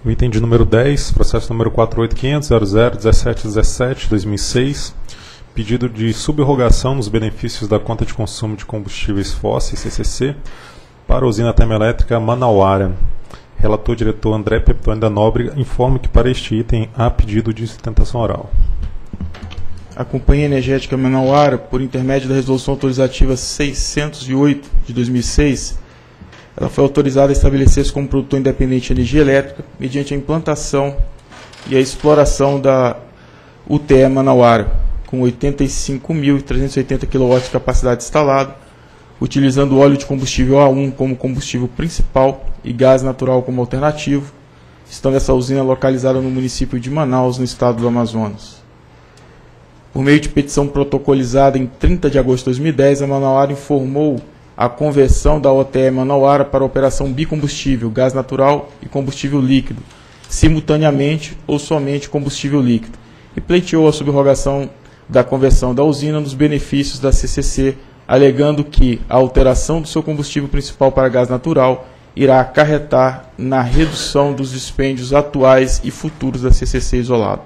O item de número 10, processo número 48500001717-2006, pedido de subrrogação nos benefícios da conta de consumo de combustíveis fósseis, CCC, para a usina termoelétrica Manauara. Relator diretor André Peptoni da Nóbrega informa que para este item há pedido de sustentação oral. A Companhia Energética Manauara, por intermédio da Resolução Autorizativa 608 de 2006, ela foi autorizada a estabelecer-se como produtor independente de energia elétrica mediante a implantação e a exploração da UTE Manauara, com 85.380 kW de capacidade instalada, utilizando óleo de combustível A1 como combustível principal e gás natural como alternativo, estando essa usina localizada no município de Manaus, no estado do Amazonas. Por meio de petição protocolizada em 30 de agosto de 2010, a Manauara informou a conversão da OTE Manauara para a operação bicombustível, gás natural e combustível líquido, simultaneamente ou somente combustível líquido, e pleiteou a subrogação da conversão da usina nos benefícios da CCC, alegando que a alteração do seu combustível principal para gás natural irá acarretar na redução dos dispêndios atuais e futuros da CCC isolado.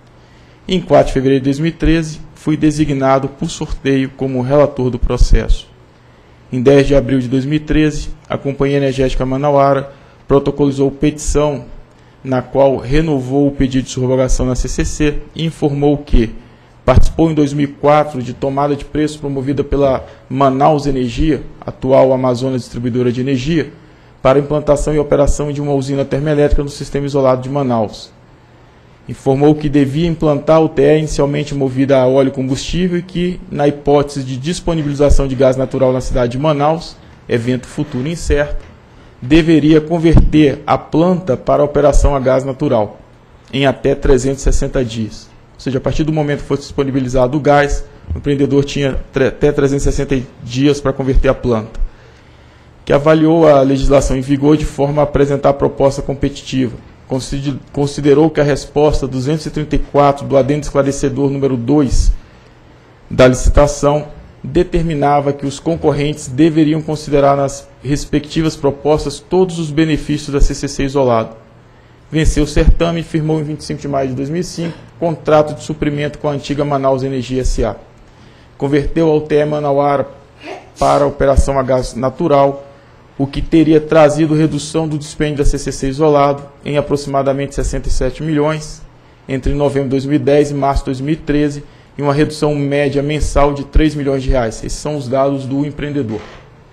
Em 4 de fevereiro de 2013, fui designado por sorteio como relator do processo. Em 10 de abril de 2013, a Companhia Energética Manauara protocolizou petição na qual renovou o pedido de subrogação na CCC e informou que participou em 2004 de tomada de preço promovida pela Manaus Energia, atual Amazonas Distribuidora de Energia, para implantação e operação de uma usina termoelétrica no sistema isolado de Manaus. Informou que devia implantar a UTE inicialmente movida a óleo combustível e que, na hipótese de disponibilização de gás natural na cidade de Manaus, evento futuro incerto, deveria converter a planta para a operação a gás natural em até 360 dias. Ou seja, a partir do momento que fosse disponibilizado o gás, o empreendedor tinha até 360 dias para converter a planta. Que avaliou a legislação em vigor de forma a apresentar proposta competitiva. Considerou que a resposta 234 do adendo esclarecedor número 2 da licitação determinava que os concorrentes deveriam considerar nas respectivas propostas todos os benefícios da CCC isolado. Venceu o certame e firmou em 25 de maio de 2005 contrato de suprimento com a antiga Manaus Energia S.A. Converteu a UTE Manauara para a operação a gás natural, o que teria trazido redução do dispêndio da CCC isolado em aproximadamente 67 milhões entre novembro de 2010 e março de 2013, e uma redução média mensal de 3 milhões de reais. Esses são os dados do empreendedor.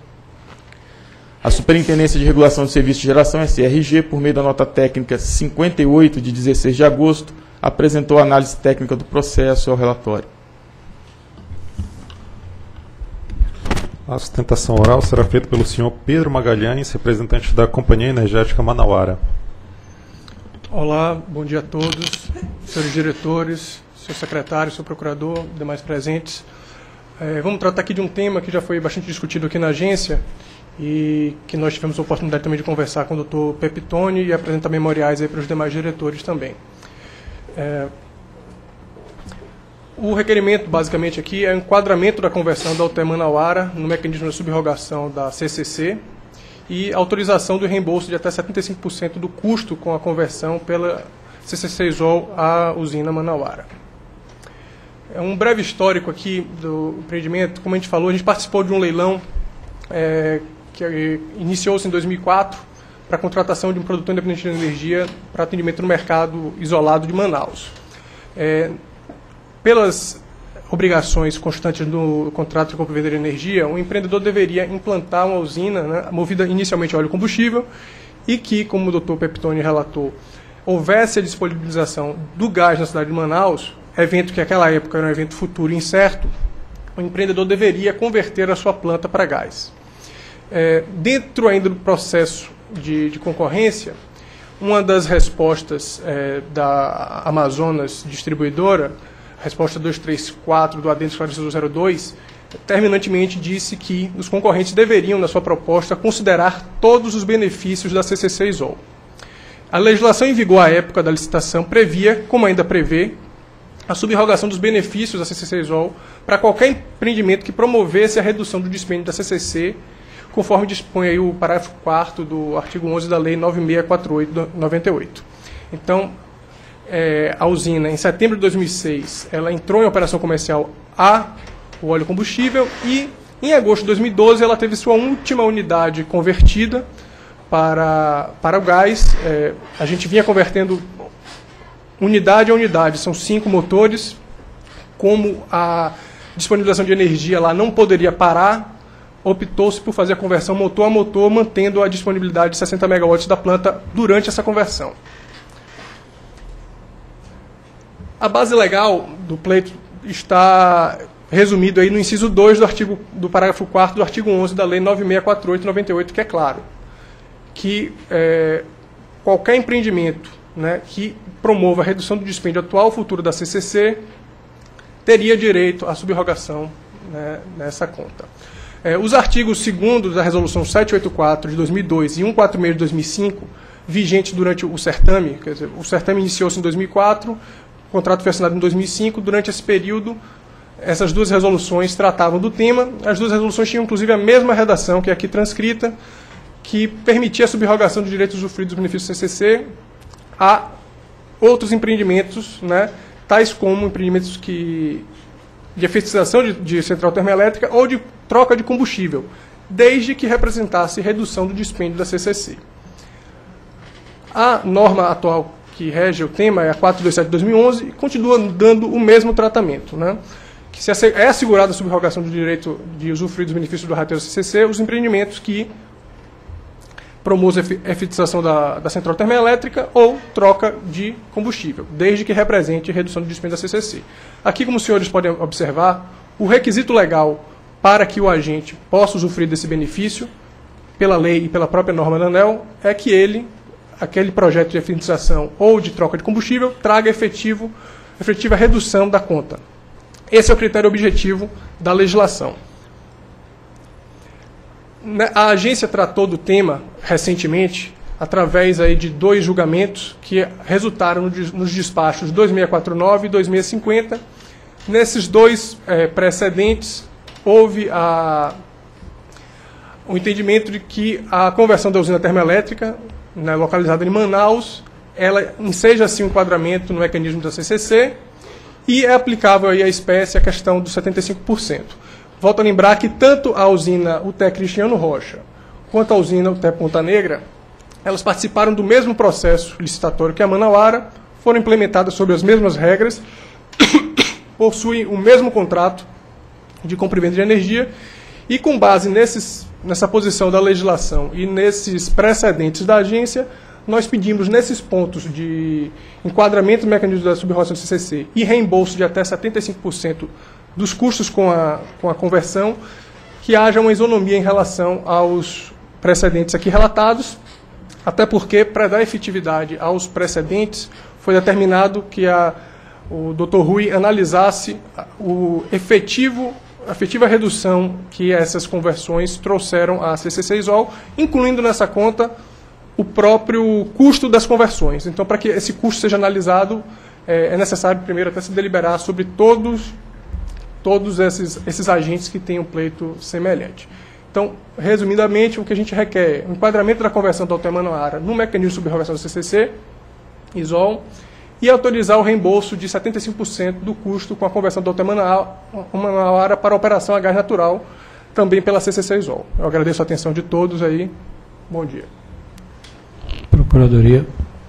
A Superintendência de Regulação de Serviços de Geração, SRG, por meio da nota técnica 58 de 16 de agosto, apresentou a análise técnica do processo ao relatório. A sustentação oral será feita pelo senhor Pedro Magalhães, representante da Companhia Energética Manauara. Olá, bom dia a todos, senhores diretores, senhor secretário, senhor procurador, demais presentes. Vamos tratar aqui de um tema que já foi bastante discutido aqui na agência e que nós tivemos a oportunidade também de conversar com o Dr. Peptoni e apresentar memoriais aí para os demais diretores também. O requerimento, basicamente, aqui é o enquadramento da conversão da UTE Manauara no mecanismo de subrogação da CCC e autorização do reembolso de até 75% do custo com a conversão pela CCC Isol à usina Manauara. É um breve histórico aqui do empreendimento. Como a gente falou, a gente participou de um leilão que iniciou-se em 2004 para a contratação de um produtor independente de energia para atendimento no mercado isolado de Manaus. Pelas obrigações constantes do contrato de compra e venda de energia, o empreendedor deveria implantar uma usina, né, movida inicialmente a óleo combustível e que, como o Dr. Peptoni relatou, houvesse a disponibilização do gás na cidade de Manaus, evento que naquela época era um evento futuro incerto, o empreendedor deveria converter a sua planta para gás. Dentro ainda do processo de concorrência, uma das respostas da Amazonas Distribuidora, a resposta 234 do adendo esclarecedor 02, terminantemente disse que os concorrentes deveriam, na sua proposta, considerar todos os benefícios da CCC Isol. A legislação em vigor à época da licitação previa, como ainda prevê, a subrogação dos benefícios da CCC Isol para qualquer empreendimento que promovesse a redução do dispêndio da CCC, conforme dispõe aí o parágrafo 4º do artigo 11 da Lei 9648/98. Então, a usina, em setembro de 2006, ela entrou em operação comercial o óleo combustível e, em agosto de 2012, ela teve sua última unidade convertida para o gás. A gente vinha convertendo unidade a unidade, são 5 motores. Como a disponibilização de energia lá não poderia parar, optou-se por fazer a conversão motor a motor, mantendo a disponibilidade de 60 megawatts da planta durante essa conversão. A base legal do pleito está resumido aí no inciso 2 do parágrafo 4º do artigo 11 da Lei 9648/98, que é claro que qualquer empreendimento, né, que promova a redução do dispêndio atual ou futuro da CCC teria direito à subrogação, né, nessa conta. Os artigos 2º da Resolução 784 de 2002 e 146 de 2005, vigentes durante o certame, quer dizer, o certame iniciou-se em 2004, o contrato foi assinado em 2005, durante esse período, essas duas resoluções tratavam do tema. As duas resoluções tinham, inclusive, a mesma redação que é aqui transcrita, que permitia a subrogação de direitos usufruídos dos benefícios do CCC a outros empreendimentos, né, tais como empreendimentos de efetização de central termoelétrica ou de troca de combustível, desde que representasse redução do dispêndio da CCC. A norma atual que rege o tema é a 427 de 2011 e continua dando o mesmo tratamento, né? Que se é assegurada a subrogação do direito de usufruir dos benefícios do rateio CCC os empreendimentos que promovam a efetização da central termoelétrica ou troca de combustível, desde que represente redução do dispêndio da CCC. Aqui, como os senhores podem observar, o requisito legal para que o agente possa usufruir desse benefício, pela lei e pela própria norma da ANEEL, é que aquele projeto de efetização ou de troca de combustível traga efetiva redução da conta. Esse é o critério objetivo da legislação. A agência tratou do tema recentemente através aí de 2 julgamentos que resultaram nos despachos 2649 e 2650. Nesses 2 precedentes, houve o entendimento de que a conversão da usina termoelétrica, né, localizada em Manaus, ela enseja assim o enquadramento no mecanismo da CCC e é aplicável aí à espécie a questão dos 75%. Volto a lembrar que tanto a usina UTE Cristiano Rocha quanto a usina UTE Ponta Negra, elas participaram do mesmo processo licitatório que a Manauara, foram implementadas sob as mesmas regras, possuem o mesmo contrato de compra e venda de energia e, com base nessa posição da legislação e nesses precedentes da agência, nós pedimos nesses pontos de enquadramento do mecanismo da subrogação do CCC e reembolso de até 75% dos custos com a conversão, que haja uma isonomia em relação aos precedentes aqui relatados, até porque, para dar efetividade aos precedentes, foi determinado que o Dr. Rui analisasse a efetiva redução que essas conversões trouxeram à CCC-ISOL, incluindo nessa conta o próprio custo das conversões. Então, para que esse custo seja analisado, é necessário primeiro até se deliberar sobre todos esses agentes que têm um pleito semelhante. Então, resumidamente, o que a gente requer é o enquadramento da conversão da UTE Manauara no mecanismo de subrogação do CCC, ISOL, e autorizar o reembolso de 75% do custo com a conversão da UTE Manauara para a operação a gás natural, também pela CCC-ISOL. Eu agradeço a atenção de todos aí. Bom dia. Procuradoria.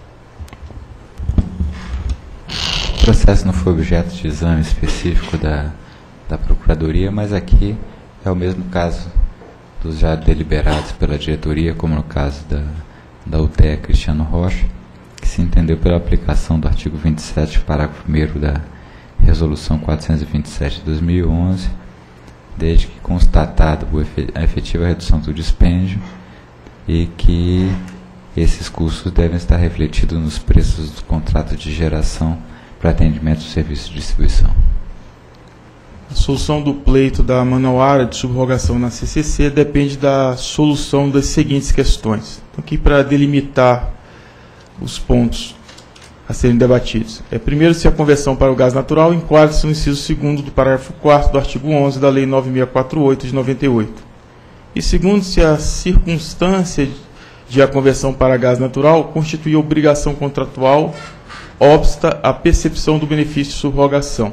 O processo não foi objeto de exame específico da Procuradoria, mas aqui é o mesmo caso dos já deliberados pela diretoria, como no caso da UTE Cristiano Rocha, que se entendeu pela aplicação do artigo 27, parágrafo 1º da Resolução 427 de 2011, desde que constatado a efetiva redução do dispêndio e que esses custos devem estar refletidos nos preços do contrato de geração para atendimento do serviço de distribuição. A solução do pleito da Manauara de subrogação na CCC depende da solução das seguintes questões. Então, aqui para delimitar os pontos a serem debatidos. Primeiro, se a conversão para o gás natural enquadra-se no inciso 2º do parágrafo 4º do artigo 11 da Lei 9648 de 98. E segundo, se a circunstância de a conversão para gás natural constituía obrigação contratual, obsta à percepção do benefício de subrogação.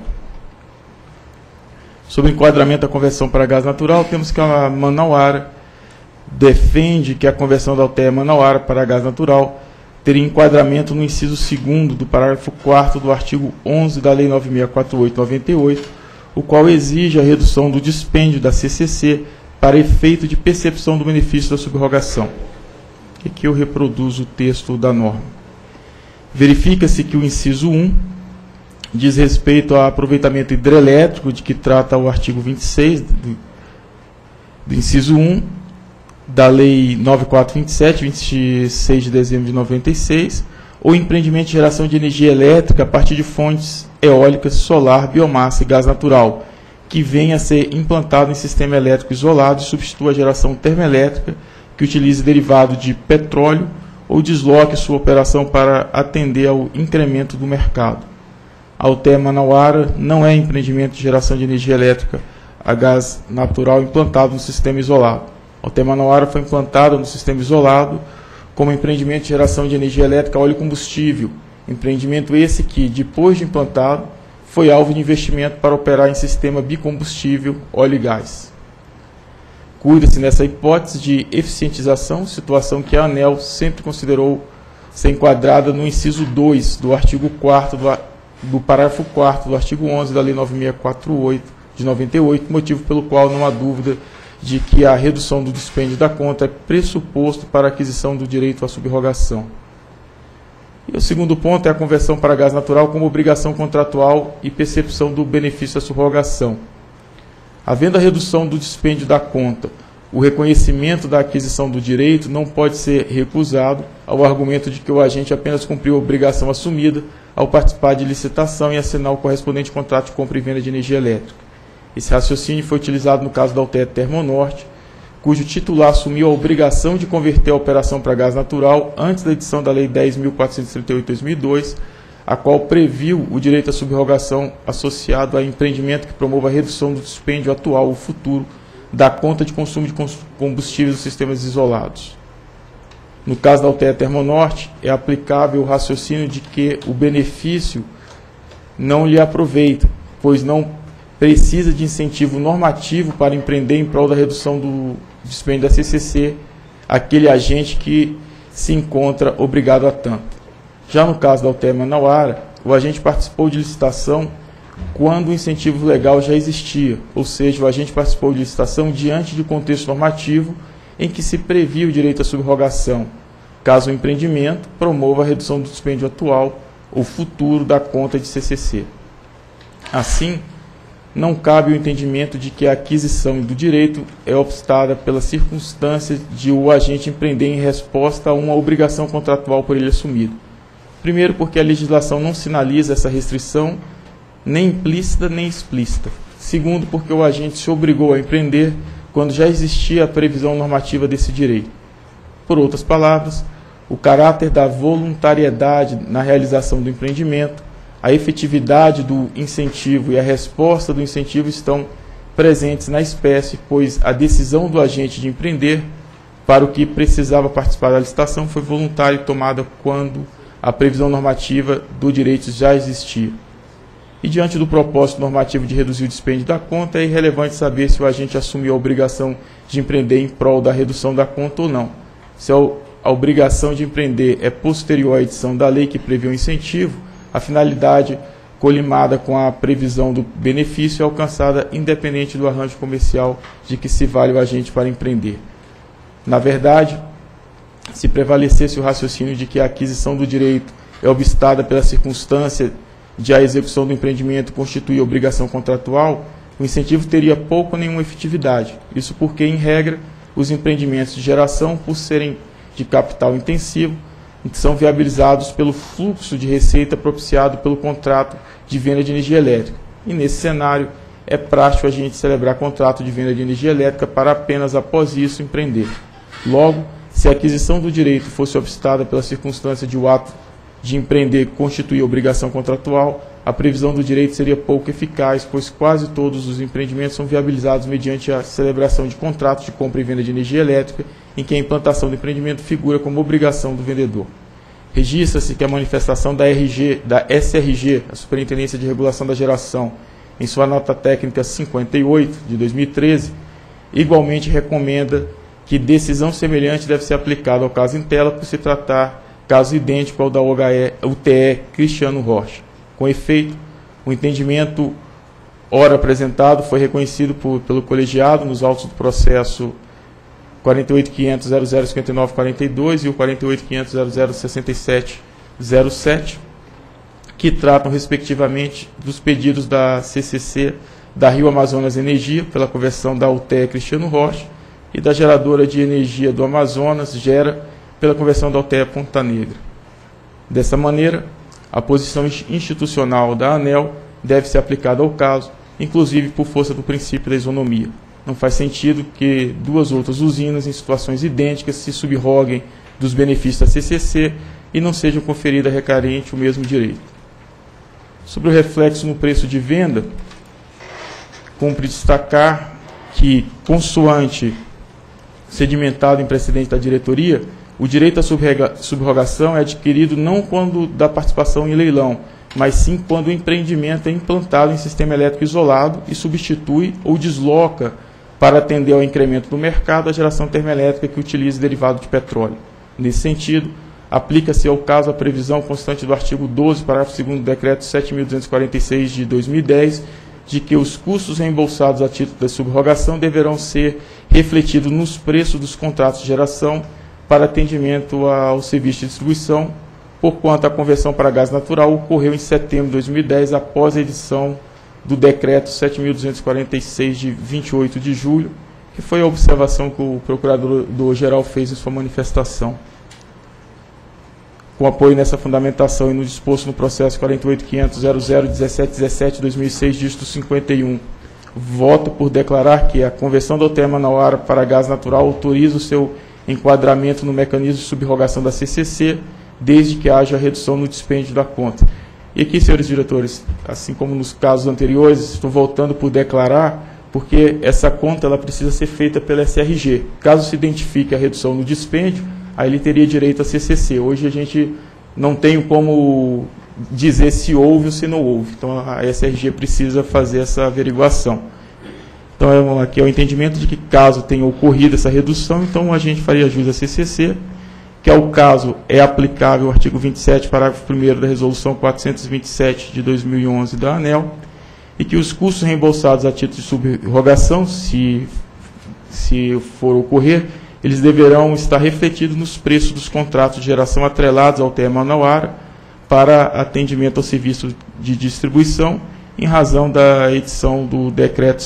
Sobre o enquadramento da conversão para gás natural, temos que a Manauara defende que a conversão da Althea Manauara para gás natural teria enquadramento no inciso 2º do parágrafo 4º do artigo 11 da Lei 9648/98, o qual exige a redução do dispêndio da CCC para efeito de percepção do benefício da subrogação. Aqui eu reproduzo o texto da norma. Verifica-se que o inciso 1 diz respeito ao aproveitamento hidrelétrico, de que trata o artigo 26 do inciso 1 da Lei 9427, 26 de dezembro de 96, ou empreendimento de geração de energia elétrica a partir de fontes eólicas, solar, biomassa e gás natural, que venha a ser implantado em sistema elétrico isolado e substitua a geração termoelétrica que utilize derivado de petróleo ou desloque sua operação para atender ao incremento do mercado. A Althea Manauara não é empreendimento de geração de energia elétrica a gás natural implantado no sistema isolado. A Althea Manauara foi implantada no sistema isolado como empreendimento de geração de energia elétrica a óleo combustível, empreendimento esse que, depois de implantado, foi alvo de investimento para operar em sistema bicombustível óleo e gás. Cuida-se nessa hipótese de eficientização, situação que a ANEEL sempre considerou ser enquadrada no inciso 2 do artigo 4º do parágrafo 4º do artigo 11 da Lei 9648 de 98, motivo pelo qual não há dúvida de que a redução do dispêndio da conta é pressuposto para a aquisição do direito à subrogação. E o segundo ponto é a conversão para gás natural como obrigação contratual e percepção do benefício da subrogação. Havendo a redução do dispêndio da conta, o reconhecimento da aquisição do direito não pode ser recusado ao argumento de que o agente apenas cumpriu a obrigação assumida ao participar de licitação e assinar o correspondente contrato de compra e venda de energia elétrica. Esse raciocínio foi utilizado no caso da Althea Termonorte, cujo titular assumiu a obrigação de converter a operação para gás natural antes da edição da Lei 10.438/2002, a qual previu o direito à subrogação associado a empreendimento que promova a redução do dispêndio atual ou futuro da conta de consumo de combustíveis dos sistemas isolados. No caso da Althea Termonorte, é aplicável o raciocínio de que o benefício não lhe aproveita, pois não precisa de incentivo normativo para empreender em prol da redução do dispêndio da CCC, aquele agente que se encontra obrigado a tanto. Já no caso da Althea Manauara, o agente participou de licitação quando o incentivo legal já existia, ou seja, o agente participou de licitação diante de contexto normativo em que se previa o direito à subrogação, caso o empreendimento promova a redução do dispêndio atual ou futuro da conta de CCC. Assim, não cabe o entendimento de que a aquisição do direito é obstada pela circunstância de o agente empreender em resposta a uma obrigação contratual por ele assumida. Primeiro, porque a legislação não sinaliza essa restrição, nem implícita nem explícita. Segundo, porque o agente se obrigou a empreender quando já existia a previsão normativa desse direito. Por outras palavras, o caráter da voluntariedade na realização do empreendimento, a efetividade do incentivo e a resposta do incentivo estão presentes na espécie, pois a decisão do agente de empreender para o que precisava participar da licitação foi voluntária e tomada quando a previsão normativa do direito já existia. E diante do propósito normativo de reduzir o dispêndio da conta, é irrelevante saber se o agente assumiu a obrigação de empreender em prol da redução da conta ou não. Se a obrigação de empreender é posterior à edição da lei que prevê o incentivo, a finalidade colimada com a previsão do benefício é alcançada independente do arranjo comercial de que se vale o agente para empreender. Na verdade, se prevalecesse o raciocínio de que a aquisição do direito é obstada pela circunstância de a execução do empreendimento constituir obrigação contratual, o incentivo teria pouco ou nenhuma efetividade. Isso porque, em regra, os empreendimentos de geração, por serem de capital intensivo, são viabilizados pelo fluxo de receita propiciado pelo contrato de venda de energia elétrica. E, nesse cenário, é prático a gente celebrar contrato de venda de energia elétrica para apenas após isso empreender. Logo, se a aquisição do direito fosse obstada pela circunstância de o ato de empreender constituir obrigação contratual, a previsão do direito seria pouco eficaz, pois quase todos os empreendimentos são viabilizados mediante a celebração de contratos de compra e venda de energia elétrica em que a implantação do empreendimento figura como obrigação do vendedor. Registra-se que a manifestação da SRG, a Superintendência de Regulação da Geração, em sua nota técnica 58, de 2013, igualmente recomenda que decisão semelhante deve ser aplicada ao caso em tela, por se tratar caso idêntico ao da UTE Cristiano Rocha. Com efeito, o entendimento ora apresentado foi reconhecido pelo colegiado nos autos do processo 48.500.0059.42 e o 48.500.0067.07, que tratam, respectivamente, dos pedidos da CCC da Rio Amazonas Energia, pela conversão da UTE Cristiano Rocha, e da Geradora de Energia do Amazonas, GERA, pela conversão da UTE Ponta Negra. Dessa maneira, a posição institucional da ANEEL deve ser aplicada ao caso, inclusive por força do princípio da isonomia. Não faz sentido que duas outras usinas em situações idênticas se subroguem dos benefícios da CCC e não sejam conferidos a requerente o mesmo direito. Sobre o reflexo no preço de venda, cumpre destacar que, consoante sedimentado em precedente da diretoria, o direito à subrogação é adquirido não quando da participação em leilão, mas sim quando o empreendimento é implantado em sistema elétrico isolado e substitui ou desloca para atender ao incremento do mercado a geração termoelétrica que utiliza derivado de petróleo. Nesse sentido, aplica-se ao caso a previsão constante do artigo 12, parágrafo 2º do Decreto 7.246 de 2010, de que os custos reembolsados a título da subrogação deverão ser refletidos nos preços dos contratos de geração para atendimento ao serviço de distribuição, porquanto a conversão para gás natural ocorreu em setembro de 2010, após a edição do Decreto 7.246 de 28 de julho, que foi a observação que o Procurador-Geral fez em sua manifestação. Com apoio nessa fundamentação e no disposto no processo 48.500.001717/2006, dígito 51, voto por declarar que a conversão da UTE Manauara para gás natural autoriza o seu enquadramento no mecanismo de subrogação da CCC, desde que haja redução no dispêndio da conta. E aqui, senhores diretores, assim como nos casos anteriores, estou voltando por declarar, porque essa conta ela precisa ser feita pela SRG. Caso se identifique a redução no dispêndio, aí ele teria direito a CCC. Hoje a gente não tem como dizer se houve ou se não houve. Então a SRG precisa fazer essa averiguação. Então aqui é o entendimento de que caso tenha ocorrido essa redução, então a gente faria jus à CCC, que é o caso é aplicável ao artigo 27, parágrafo 1º da Resolução 427 de 2011 da ANEEL, e que os custos reembolsados a título de subrogação, se for ocorrer, eles deverão estar refletidos nos preços dos contratos de geração atrelados ao TE Manauara para atendimento ao serviço de distribuição, em razão da edição do Decreto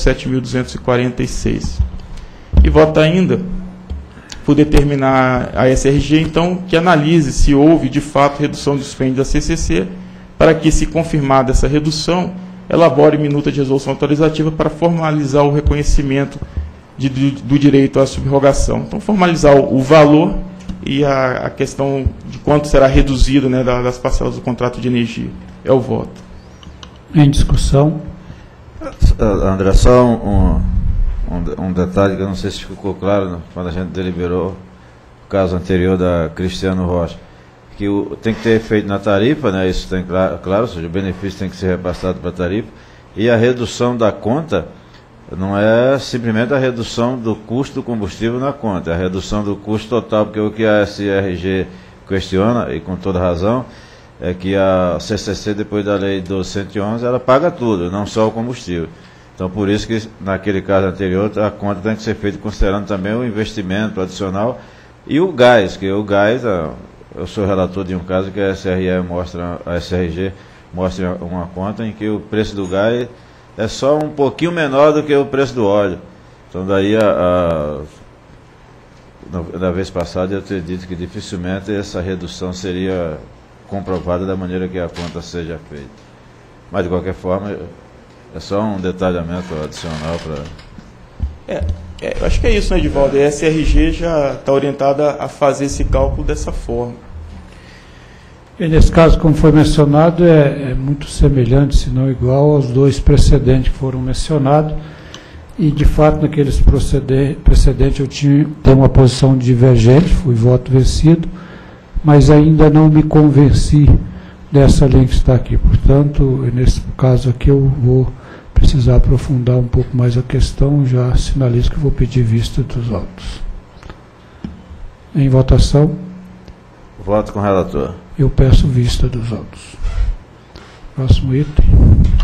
7.246. E vota ainda por determinar a SRG, então, que analise se houve, de fato, redução do dispêndio da CCC, para que, se confirmada essa redução, elabore minuta de resolução autorizativa para formalizar o reconhecimento do direito à subrogação. Então, formalizar o valor e a questão de quanto será reduzido, né, das parcelas do contrato de energia. É o voto. Em discussão. André, só um detalhe que eu não sei se ficou claro quando a gente deliberou o caso anterior da Cristiano Rocha, que tem que ter efeito na tarifa, né, isso tem claro, ou seja, o benefício tem que ser repassado para a tarifa, e a redução da conta não é simplesmente a redução do custo do combustível na conta, é a redução do custo total, porque o que a SRG questiona, e com toda razão, é que a CCC, depois da lei 1211, ela paga tudo, não só o combustível. Então, por isso que, naquele caso anterior, a conta tem que ser feita considerando também o investimento adicional e o gás, que o gás, eu sou relator de um caso que a SRG mostra uma conta em que o preço do gás é só um pouquinho menor do que o preço do óleo. Então, daí, na vez passada, eu teria dito que dificilmente essa redução seria comprovada da maneira que a conta seja feita. Mas, de qualquer forma, é só um detalhamento adicional para... eu acho que é isso, né, Edivaldo? A SRG já está orientada a fazer esse cálculo dessa forma. E nesse caso, como foi mencionado, é muito semelhante, se não igual, aos dois precedentes que foram mencionados. E, de fato, naqueles precedentes eu tenho uma posição divergente, fui voto vencido, mas ainda não me convenci dessa linha que está aqui. Portanto, nesse caso aqui eu vou precisar aprofundar um pouco mais a questão, já sinalizo que vou pedir vista dos autos. Em votação. Voto com o relator. Eu peço vista dos autos. Próximo item.